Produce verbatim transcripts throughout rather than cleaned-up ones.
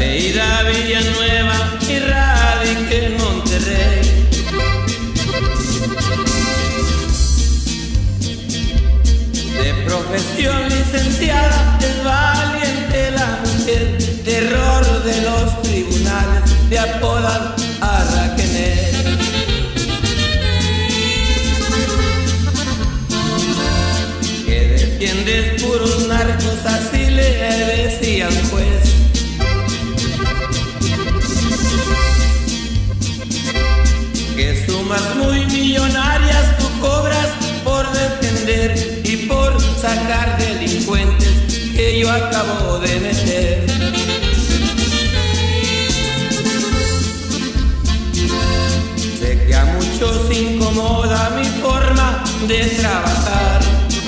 de ir a Villanueva y radiqué en Monterrey. De profesión licenciada, es valiente la mujer, terror de los tribunales, le apodan a Raquenet. Que defiendes puros narcos, así le decía un juez. Que sumas muy millonarias tú cobras por defender y por sacar delincuentes que yo acabo de meter. Sé que a muchos incomoda mi forma de trabajar,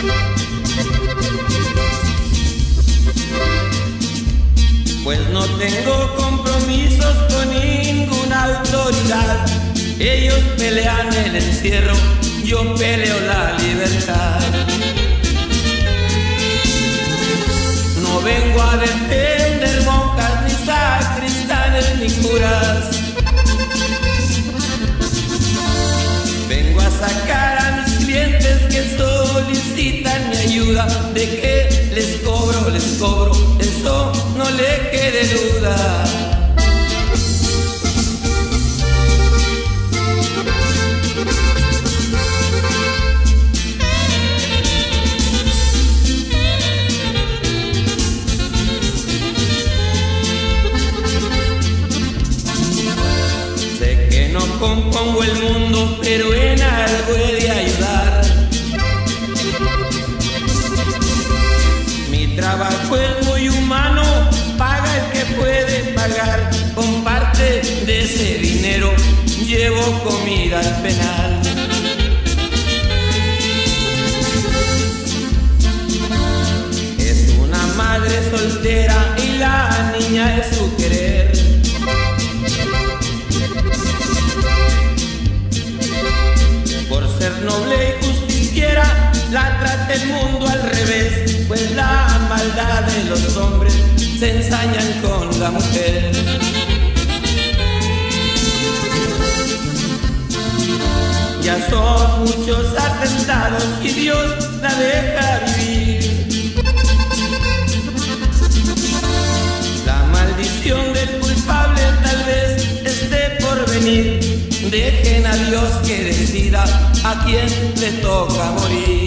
pues no tengo compromisos con ninguna autoridad. Ellos pelean el encierro, yo peleo la libertad. No vengo a defender monjas, ni sacristanes, ni curas. Vengo a sacar a mis clientes que solicitan mi ayuda. De que les cobro, les cobro, eso no le quede duda. No compongo el mundo, pero en algo he de ayudar. Mi trabajo es muy humano, paga el que puede pagar. Con parte de ese dinero llevo comida al penal. Es una madre soltera y la niña es su querer. Por ser noble y justiciera, la trata el mundo al revés, pues la maldad de los hombres se ensañan con la mujer. Ya son muchos atentados y Dios la deja vivir. La maldición del culpable tal vez esté por venir. Dejen a Dios que decida a quién le toca morir.